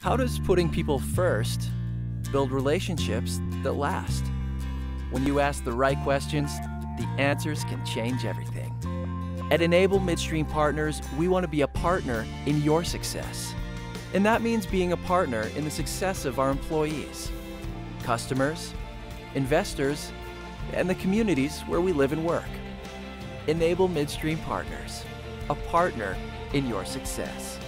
How does putting people first build relationships that last? When you ask the right questions, the answers can change everything. At Enable Midstream Partners, we want to be a partner in your success. And that means being a partner in the success of our employees, customers, investors, and the communities where we live and work. Enable Midstream Partners, a partner in your success.